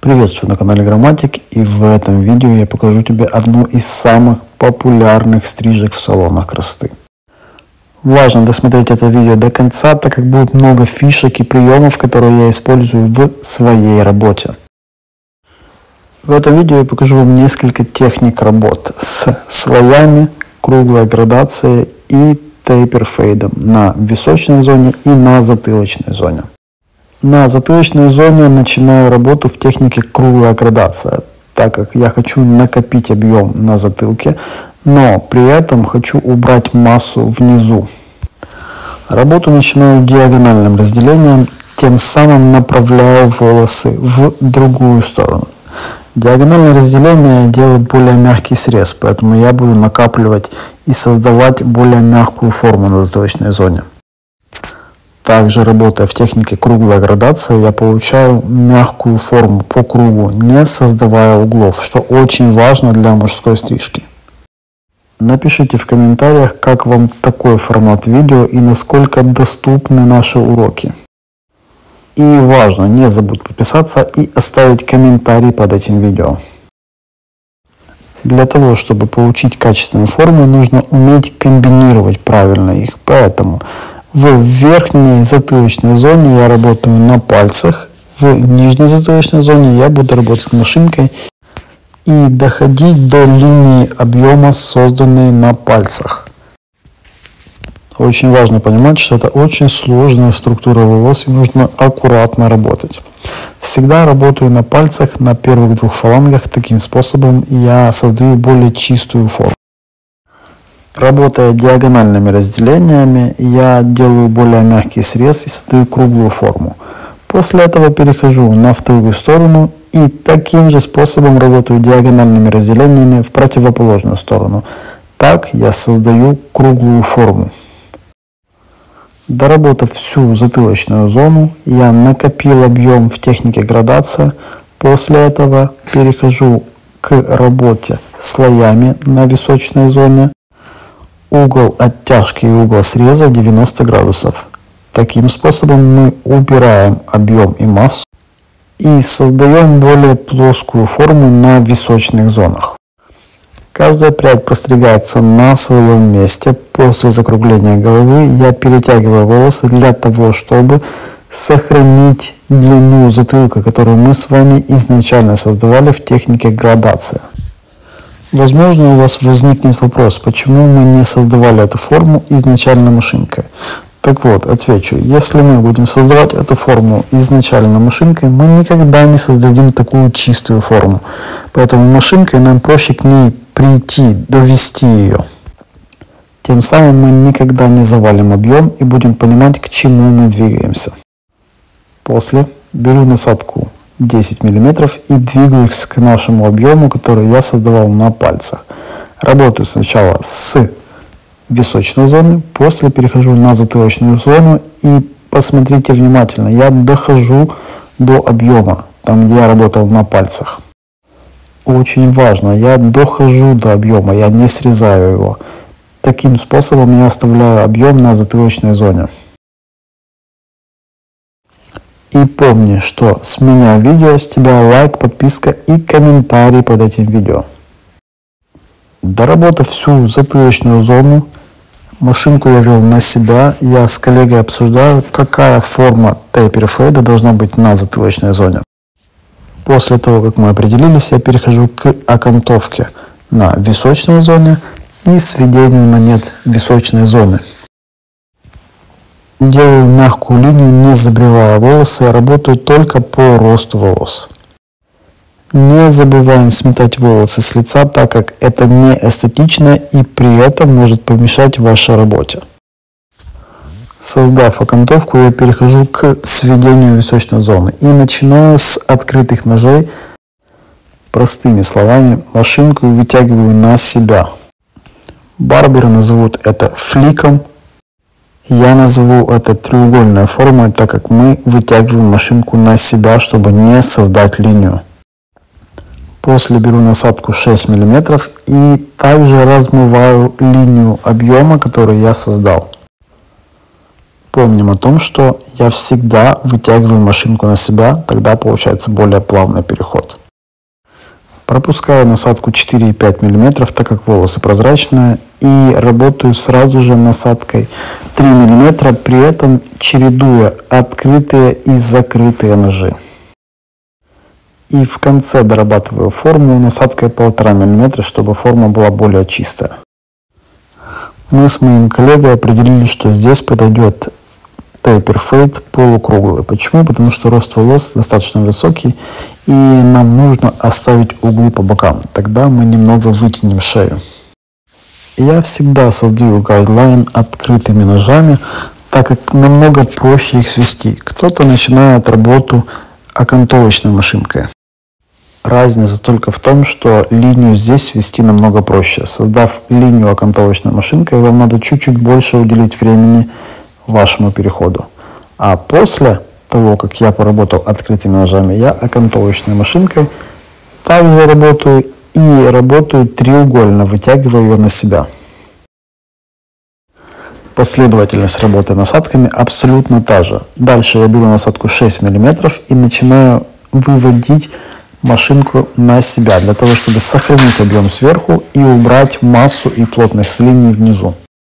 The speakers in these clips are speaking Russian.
Приветствую на канале Грамматик, и в этом видео я покажу тебе одну из самых популярных стрижек в салонах красоты. Важно досмотреть это видео до конца, так как будет много фишек и приемов, которые я использую в своей работе. В этом видео я покажу вам несколько техник работ с слоями, круглой градацией и тейпер-фейдом на височной зоне и на затылочной зоне. На затылочной зоне начинаю работу в технике круглая градация, так как я хочу накопить объем на затылке, но при этом хочу убрать массу внизу. Работу начинаю диагональным разделением, тем самым направляю волосы в другую сторону. Диагональное разделение делает более мягкий срез, поэтому я буду накапливать и создавать более мягкую форму на затылочной зоне. Также, работая в технике круглая градация, я получаю мягкую форму по кругу, не создавая углов, что очень важно для мужской стрижки. Напишите в комментариях, как вам такой формат видео и насколько доступны наши уроки. И важно, не забудь подписаться и оставить комментарий под этим видео. Для того, чтобы получить качественную форму, нужно уметь комбинировать правильно их, поэтому в верхней затылочной зоне я работаю на пальцах, в нижней затылочной зоне я буду работать машинкой и доходить до линии объема, созданной на пальцах. Очень важно понимать, что это очень сложная структура волос и нужно аккуратно работать. Всегда работаю на пальцах, на первых двух фалангах, таким способом я создаю более чистую форму. Работая диагональными разделениями, я делаю более мягкий срез и создаю круглую форму. После этого перехожу на вторую сторону и таким же способом работаю диагональными разделениями в противоположную сторону. Так я создаю круглую форму. Доработав всю затылочную зону, я накопил объем в технике градация. После этого перехожу к работе слоями на височной зоне. Угол оттяжки и угол среза 90 градусов. Таким способом мы убираем объем и массу и создаем более плоскую форму на височных зонах. Каждая прядь постригается на своем месте. После закругления головы я перетягиваю волосы для того, чтобы сохранить длину затылка, которую мы с вами изначально создавали в технике градация. Возможно, у вас возникнет вопрос, почему мы не создавали эту форму изначально машинкой. Так вот, отвечу, если мы будем создавать эту форму изначально машинкой, мы никогда не создадим такую чистую форму. Поэтому машинкой нам проще к ней прийти, довести ее. Тем самым мы никогда не завалим объем и будем понимать, к чему мы двигаемся. После беру насадку 10 мм и двигаю их к нашему объему, который я создавал на пальцах. Работаю сначала с височной зоны, после перехожу на затылочную зону и посмотрите внимательно, я дохожу до объема, там где я работал на пальцах. Очень важно, я дохожу до объема, я не срезаю его. Таким способом я оставляю объем на затылочной зоне. И помни, что с меня видео, с тебя лайк, подписка и комментарий под этим видео. Доработав всю затылочную зону, машинку я вел на себя, я с коллегой обсуждаю, какая форма тейпер-фейда должна быть на затылочной зоне. После того, как мы определились, я перехожу к окантовке на височной зоне и сведению на нет височной зоны. Делаю мягкую линию, не забривая волосы, работаю только по росту волос. Не забываем сметать волосы с лица, так как это не эстетично и при этом может помешать вашей работе. Создав окантовку, я перехожу к сведению височной зоны и начинаю с открытых ножей. Простыми словами, машинку вытягиваю на себя. Барберы назовут это фликом. Я назову это треугольной формой, так как мы вытягиваем машинку на себя, чтобы не создать линию. После беру насадку 6 мм и также размываю линию объема, который я создал. Помним о том, что я всегда вытягиваю машинку на себя, тогда получается более плавный переход. Пропускаю насадку 4,5 мм, так как волосы прозрачные, и работаю сразу же насадкой 3 мм, при этом чередуя открытые и закрытые ножи. И в конце дорабатываю форму насадкой 1,5 мм, чтобы форма была более чистая. Мы с моим коллегой определили, что здесь подойдет taper fade полукруглый. Почему? Потому что рост волос достаточно высокий, и нам нужно оставить углы по бокам. Тогда мы немного вытянем шею. Я всегда создаю гайдлайн открытыми ножами, так как намного проще их свести. Кто-то начинает работу окантовочной машинкой. Разница только в том, что линию здесь свести намного проще. Создав линию окантовочной машинкой, вам надо чуть-чуть больше уделить времени вашему переходу. А после того, как я поработал открытыми ножами, я окантовочной машинкой также работаю и работаю треугольно, вытягиваю ее на себя. Последовательность работы насадками абсолютно та же. Дальше я беру насадку 6 мм и начинаю выводить машинку на себя, для того, чтобы сохранить объем сверху и убрать массу и плотность линии внизу.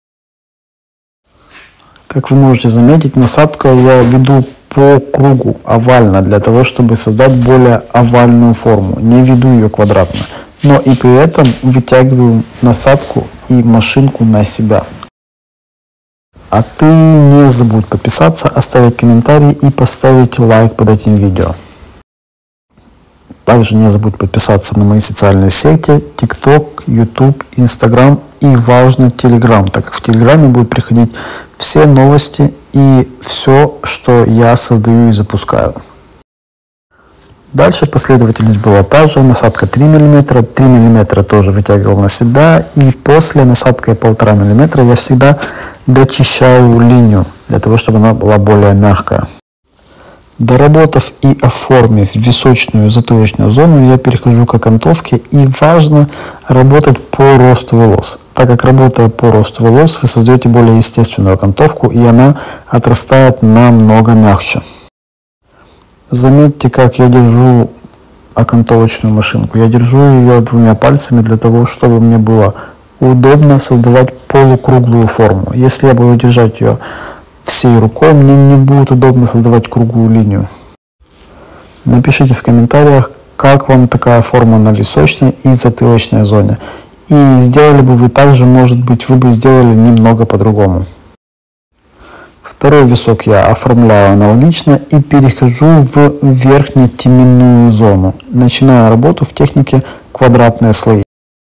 Как вы можете заметить, насадку я веду по кругу, овально, для того, чтобы создать более овальную форму. Не веду ее квадратно, но и при этом вытягиваю насадку и машинку на себя. А ты не забудь подписаться, оставить комментарий и поставить лайк под этим видео. Также не забудь подписаться на мои социальные сети, TikTok, YouTube, Instagram и важно Telegram, так как в Телеграме будут приходить все новости и все, что я создаю и запускаю. Дальше последовательность была та же, насадка 3 мм, 3 мм тоже вытягивал на себя, и после насадкой 1,5 мм я всегда дочищаю линию, для того, чтобы она была более мягкая. Доработав и оформив височную и затылочную зону, я перехожу к окантовке, и важно работать по росту волос. Так как работая по росту волос, вы создаете более естественную окантовку, и она отрастает намного мягче. Заметьте, как я держу окантовочную машинку. Я держу ее двумя пальцами для того, чтобы мне было удобно создавать полукруглую форму. Если я буду держать ее всей рукой, мне не будет удобно создавать круглую линию. Напишите в комментариях, как вам такая форма на височной и затылочной зоне. И сделали бы вы так же, может быть, вы бы сделали немного по-другому. Второй висок я оформляю аналогично и перехожу в верхнетеменную зону. Начинаю работу в технике квадратные слои.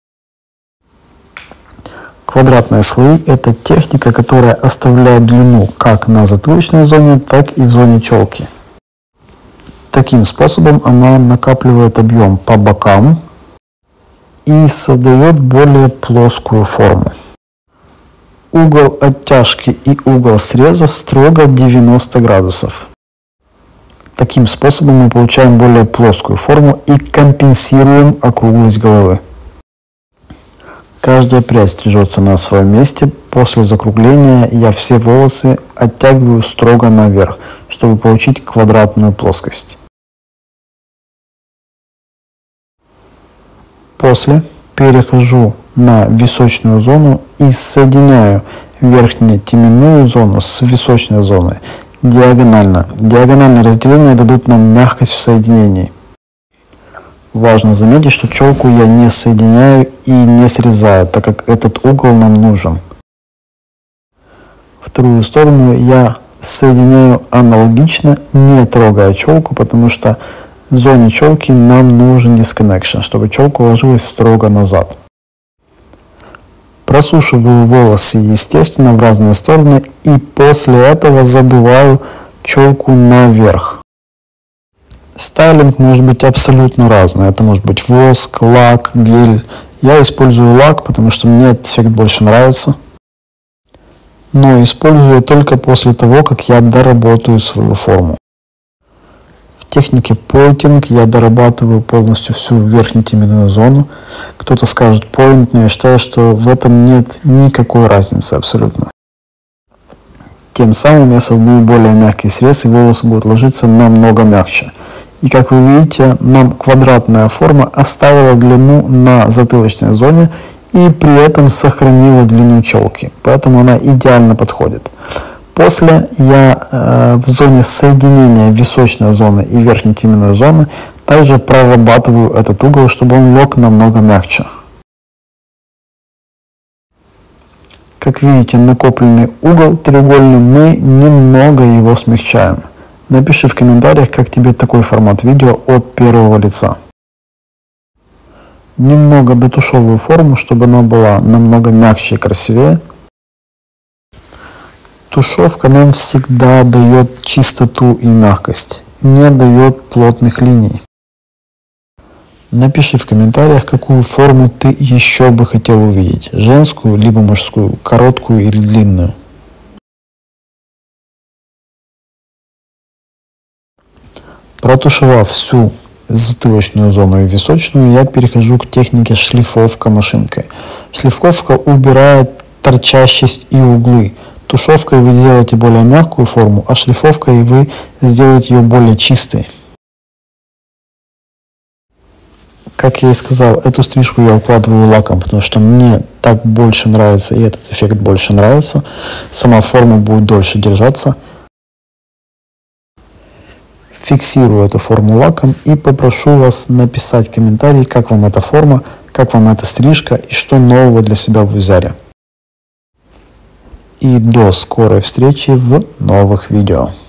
Квадратные слои – это техника, которая оставляет длину как на затылочной зоне, так и в зоне челки. Таким способом она накапливает объем по бокам и создает более плоскую форму. Угол оттяжки и угол среза строго 90 градусов. Таким способом мы получаем более плоскую форму и компенсируем округлость головы. Каждая прядь стрижется на своем месте. После закругления я все волосы оттягиваю строго наверх, чтобы получить квадратную плоскость. После перехожу на височную зону и соединяю верхнетеменную зону с височной зоной диагонально. Диагональные разделения дадут нам мягкость в соединении. Важно заметить, что челку я не соединяю и не срезаю, так как этот угол нам нужен. Вторую сторону я соединяю аналогично, не трогая челку, потому что в зоне челки нам нужен disconnection, чтобы челка ложилась строго назад. Просушиваю волосы, естественно, в разные стороны, и после этого задуваю челку наверх. Стайлинг может быть абсолютно разный. Это может быть воск, лак, гель. Я использую лак, потому что мне этот эффект больше нравится. Но использую только после того, как я доработаю свою форму. В технике поинтинг я дорабатываю полностью всю верхнетеменную зону. Кто-то скажет point, но я считаю, что в этом нет никакой разницы абсолютно. Тем самым я создаю более мягкий срез, и волосы будут ложиться намного мягче. И как вы видите, нам квадратная форма оставила длину на затылочной зоне и при этом сохранила длину челки. Поэтому она идеально подходит. После я в зоне соединения височной зоны и верхней теменной зоны также прорабатываю этот угол, чтобы он лег намного мягче. Как видите, накопленный угол треугольный, мы немного его смягчаем. Напиши в комментариях, как тебе такой формат видео от первого лица. Немного дотушевываю форму, чтобы она была намного мягче и красивее. Тушевка нам всегда дает чистоту и мягкость, не дает плотных линий. Напиши в комментариях, какую форму ты еще бы хотел увидеть. Женскую, либо мужскую, короткую или длинную. Протушевав всю затылочную зону и височную, я перехожу к технике шлифовка машинкой. Шлифовка убирает торчащесть и углы. Тушевкой вы сделаете более мягкую форму, а шлифовкой вы сделаете ее более чистой. Как я и сказал, эту стрижку я укладываю лаком, потому что мне так больше нравится и этот эффект больше нравится. Сама форма будет дольше держаться. Фиксирую эту форму лаком и попрошу вас написать комментарий, как вам эта форма, как вам эта стрижка и что нового для себя вы взяли. И до скорой встречи в новых видео.